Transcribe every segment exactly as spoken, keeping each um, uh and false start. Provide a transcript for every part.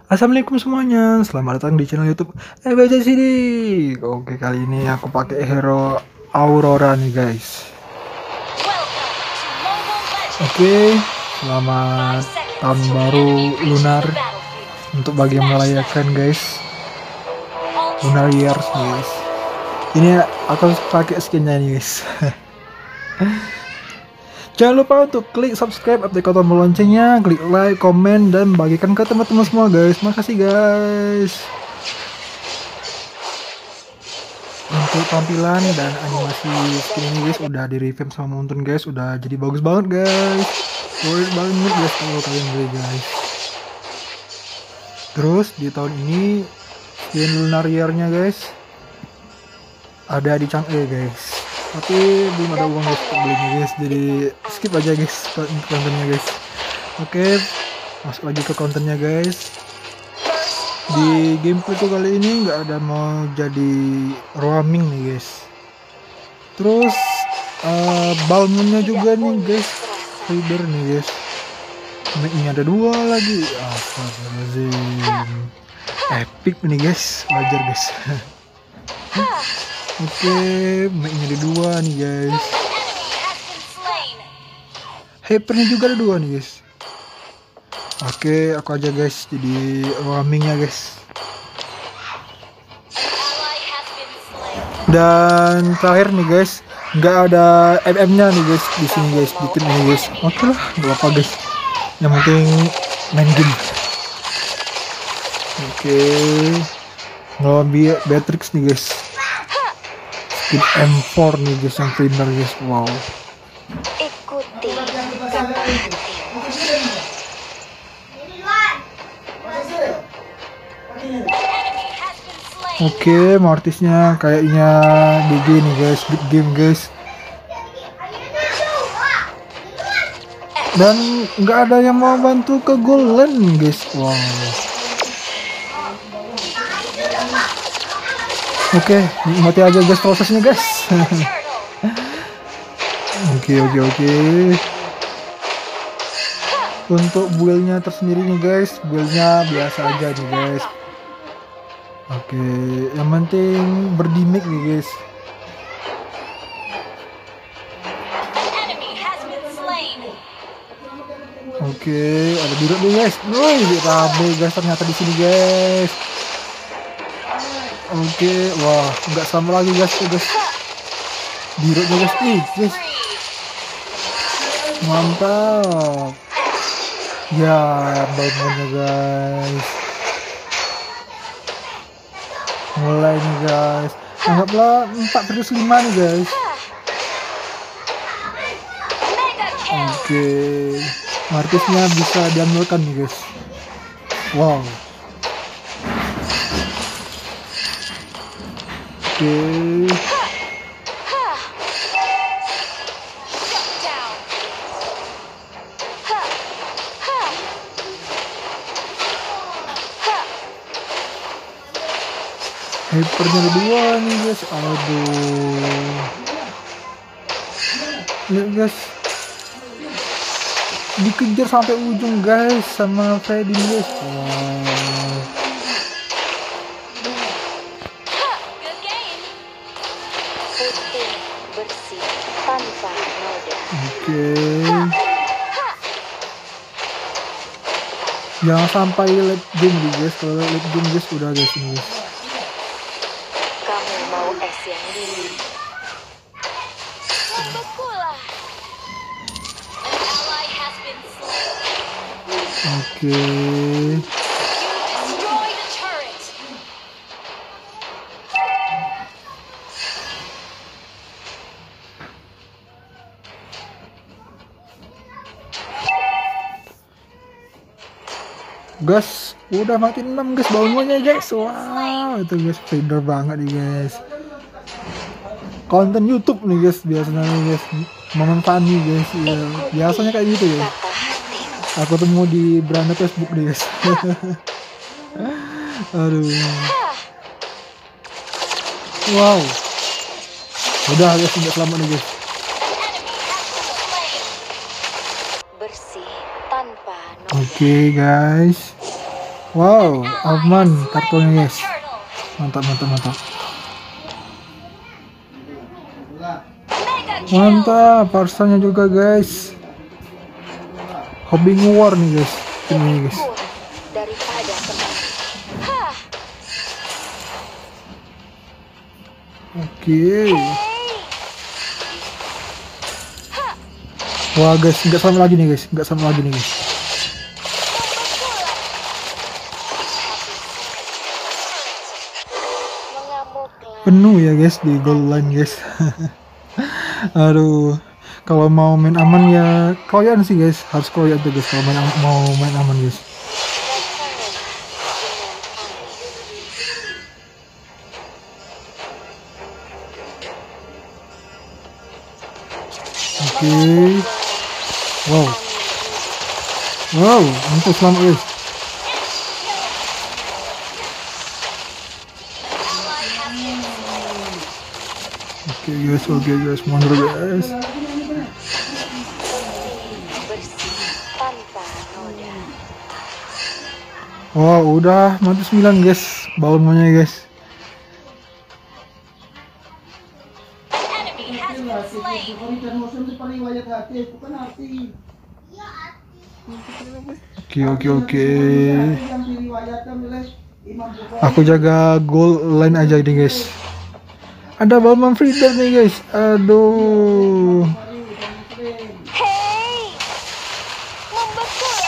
Assalamualaikum semuanya, selamat datang di channel YouTube E B C Sini. Oke, kali ini aku pakai hero Aurora nih guys. Oke, selamat tahun baru lunar untuk bagi yang merayakan guys. Lunar years guys. Ini aku pakai skinnya nih guys. Jangan lupa untuk klik subscribe, aktifkan tombol loncengnya, klik like, komen, dan bagikan ke teman-teman semua guys. Makasih guys. Untuk tampilan dan animasi skin ini guys udah di revamp sama Mountain guys, udah jadi bagus banget guys. Worth banget guys kalau kalian beli guys. Terus di tahun ini skin lunar year-nya guys ada di Chang'e guys. Tapi belum ada uang guys untuk belinya guys, jadi skip aja guys kontennya guys. Oke, masuk lagi ke kontennya guys. Di gameplayku kali ini nggak ada mau jadi roaming nih guys. Terus uh, balmonnya juga nih guys, reader nih guys. Mic-nya ada dua lagi, astagfirullahaladzim. Epic nih guys, wajar guys. Oke, mic-nya ada dua nih guys. Hypernya juga ada dua nih guys. Oke, aku aja guys jadi roamingnya guys. Dan terakhir nih guys, nggak ada M M-nya nih guys di sini guys, di tim ini guys. Oke lah, nggak apa guys. Yang penting main game. Oke, ngelawan Beatrix nih guys. Skin M four nih guys yang primer guys. Wow. Ikuti Oke, Mortisnya kayaknya D G nih guys, big game guys. Dan nggak ada yang mau bantu ke golden guys. Wow. Oke, nikmati aja guys prosesnya guys. Oke oke oke. Untuk build-nya tersendiri nih guys, build-nya biasa aja nih guys. Oke, yang penting berdimik nih guys. Oke, ada biru nih guys. Wih, rame guys ternyata di sini guys. Oke, wah, nggak sama lagi guys tuh guys. Birunya guys, ih guys. Mantap. Ya, bangunnya guys. Mulai nih guys, anggaplah empat versus lima nih guys. Oke, Martisnya bisa diambilkan nih guys. Wow. Oke. Hypernya ada dua nih guys. Aduh. Lihat guys, dikejar sampai ujung guys sama Freddy guys. Wow. putih bersih tanpa noda. Oke. Jangan sampai late game guys. Kalau late game guys udah guys ini guys. Kamu mau es yang dingin? Oke. Gas, udah mati enam guys bangunnya guys. Wow, itu guys pinter banget nih guys. Konten YouTube nih guys biasanya nih guys. Momen funny guys. Ya, biasanya kayak gitu ya. Aku temu di beranda Facebook nih guys. Aduh. Wow. Udah guys, udah selamat nih guys. Bersih tanpa noda. Oke okay, guys. Wow, aman kartunya guys. Mantap, mantap, mantap. Mantap, parsanya juga guys. Hobi war nih guys. Ini guys. Kurang daripada kemarin. Hah, Oke. hey, Wah guys, nggak sama lagi nih guys, nggak sama lagi nih guys. mengamuklah. Penuh ya guys di goal line guys. Aduh, kalau mau main aman ya kroyan sih guys, harus kroyan tuh guys kalau main am- mau main aman guys. Datanglah dengan Oke. angin. Wow, wow, untuk selamat guys. Oke guys, oke guys, mundur guys. Bersih tanpa noda. Wow, udah mati sembilan guys, balonnya guys. Oke, oke, oke. Aku jaga goal line aja nih guys. Ada Balman Freeder nih guys. Aduh. Hei, membetul.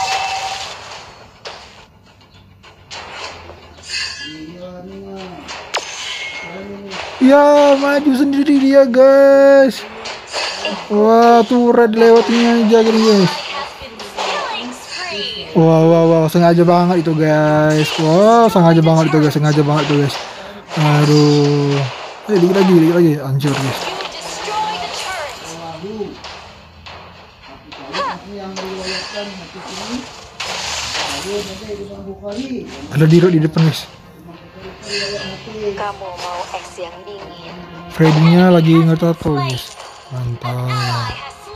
Ya, maju sendiri dia guys. Wah, tuh red lewatnya aja gini guys. Wow, wow, wow, sengaja banget itu guys. Wow, sengaja banget itu guys, sengaja banget itu guys. Aduh. Eh, dikit lagi, dikit lagi. Hancur guys. Ada Diro di depan guys. Kamu mau es yang dingin? Freddy-nya lagi nge-tato guys. Mantap.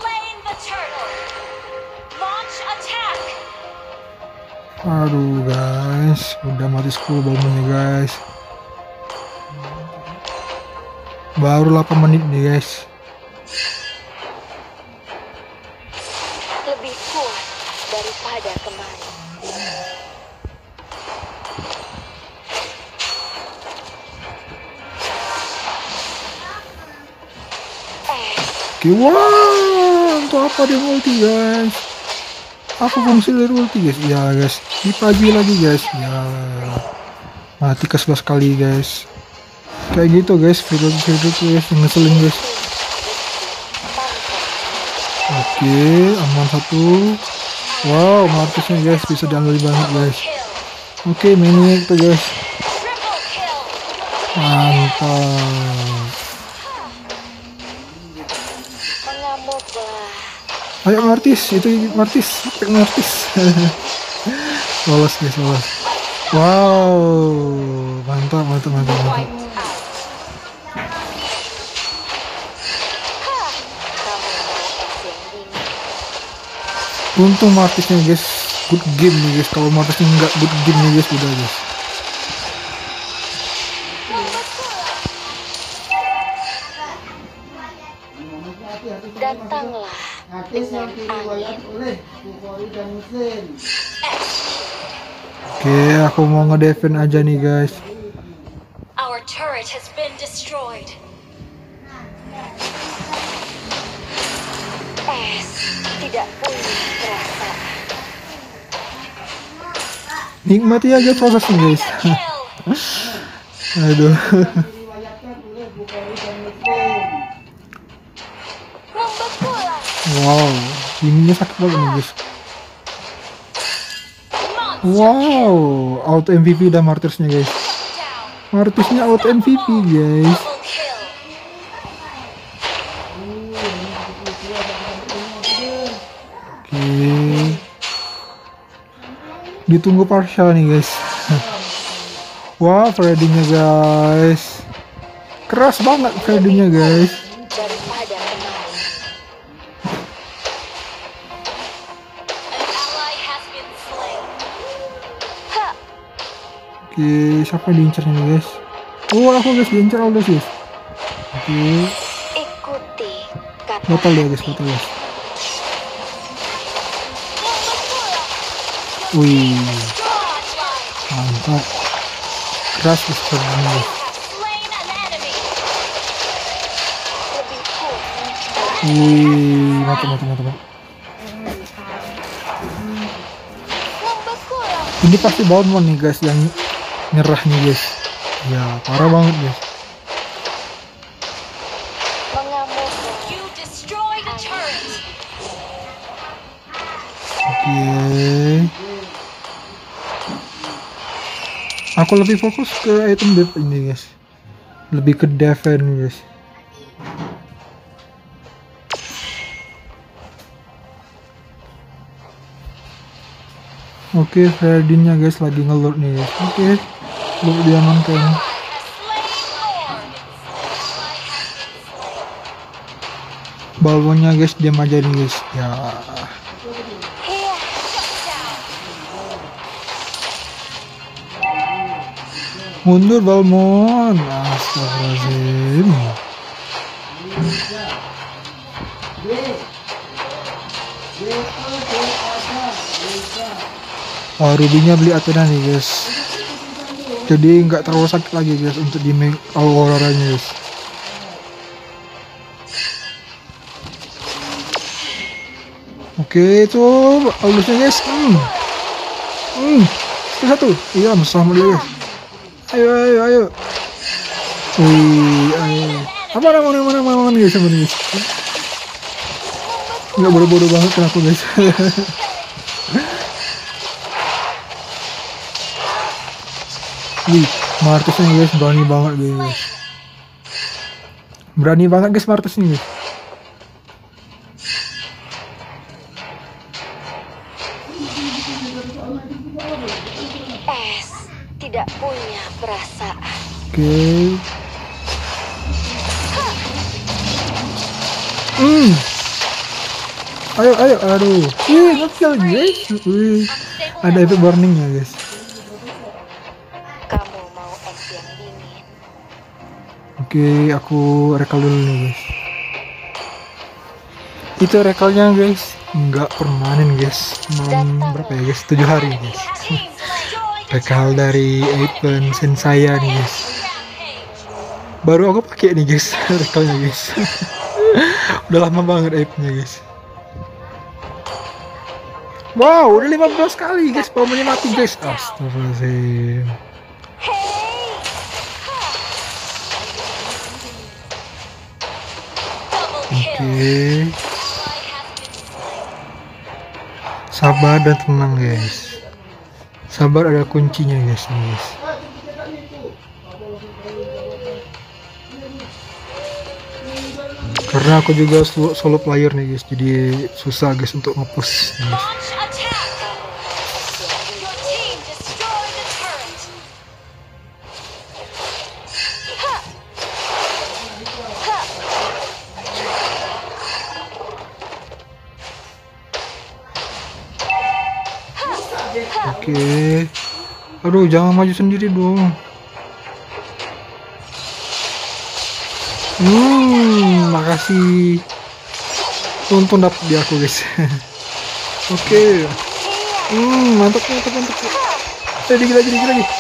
Aduh guys, udah mati sepuluh balonnya guys. Baru delapan menit nih guys. Lebih kuat daripada kemarin. Oke, wah, untuk apa dia ulti guys? Apa fungsi dari ulti guys? Ya guys, dipagi lagi guys. Ya, mati ke sebelas kali guys. Kayak gitu guys, video-video guys, ngeselin guys. Oke, aman satu. Wow, Marcusnya guys bisa diambil banget guys. Oke, mini itu guys. Mantap. Mengamuklah. Ayo Martis, itu Martis, pakai Martis. Lolos guys, lolos. Wow, mantap, mantap, mantap, mantap. Untung Martisnya guys, good game nih guys. Kalau Martisnya nggak good game nih guys, udah guys. Datanglah dengan angin. Oke, aku mau ngedefend aja nih guys. Our turret has been destroyed. Es tidak punya perasaan. Nikmati aja prosesnya guys. Kill. Aduh. Membetulan. Wow, ininya sakit banget nih guys. Wow, auto M V P dan Martyrsnya guys. Martyrsnya auto M V P guys. Double kill. Oke. Ditunggu partial nih guys. Wah, Freddy-nya guys. Keras banget Freddy-nya guys. Daripada kemarin. An ally has been slain. Ha, Oke, siapa yang diincarnya nih guys? Oh, aku guys diincar Aldous guys. Oke, Ikuti kata batal ya guys, batal guys. Wih, mantap. Keras guys serangnya guys. Slain an enemy. lebih kuat. Wih, mantap mantap mantap. mantap. Membeku-lah. Ini pasti Balmond nih guys yang nyerah nih guys. Ya, parah banget guys. Mengamuklah. You destroyed a turret. Oke. Aku lebih fokus ke item build ini guys. Lebih ke defense guys. Oke, Ferdinnya guys lagi ngelord nih guys. Oke, lu diamankan. Has slain Lord. Balonnya guys diam aja nih guys. Ya, Hiya. mundur Balmon. Astagfirullahaladzim. Oh, rubinya beli Athena nih guys. Jadi nggak terlalu sakit lagi guys untuk di make Auroranya guys. Oke, itu Aldousnya guys. Hmm. Hmm. Satu satu. Iya, sama dia guys. Ayo ayo ayo. Wih, ayo. Apa nama nama nama nama guys sama guys. Nggak bodoh-bodoh banget kan aku guys. Wih, Martusnya guys berani banget guys. Berani banget guys Martusnya guys. Es tidak punya perasaan. Oke. Hmm. Ayo ayo aduh. Wih, ngekill guys. Wih. Ada efek warningnya guys. Kamu mau es yang dingin? Oke, aku rekal dulu nih guys. Itu rekalnya guys, nggak permanen guys. Malam berapa ya guys? tujuh hari guys. Team destroyed a Rekal dari Apen Sensaya nih guys. rampage. Baru aku pakai nih guys, rekalnya guys. Udah lama banget ape-nya guys. Wow, udah lima belas kali guys, pomonya mati guys. Astagfirullahaladzim. Hei, Double Oke, kill. sabar dan tenang guys. Sabar ada kuncinya guys, nih, guys. Karena aku juga solo, solo player nih guys, jadi susah guys untuk nge-push nih, guys. Launch attack. Your team destroyed a turret. Oke. Aduh, jangan maju sendiri dong. Hmm, makasih. Untung dapet di aku guys. Oke. Hmm, mantap mantap mantap. Eh, dikit lagi dikit lagi.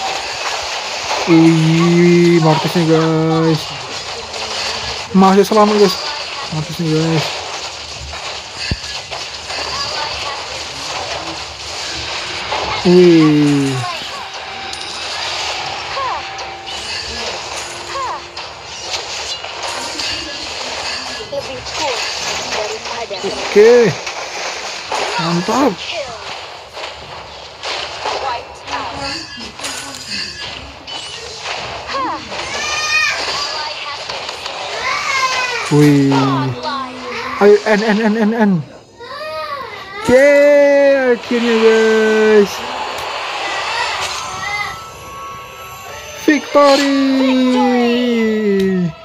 Wih, Martusnya guys. Masih selamat guys. Martusnya guys. Wih. lebih kuat daripada Oke. Mantap. Kill. Wiped out. Ally has been Wih. live. Ayo N N N N N. Oke, akhirnya guys. Victory.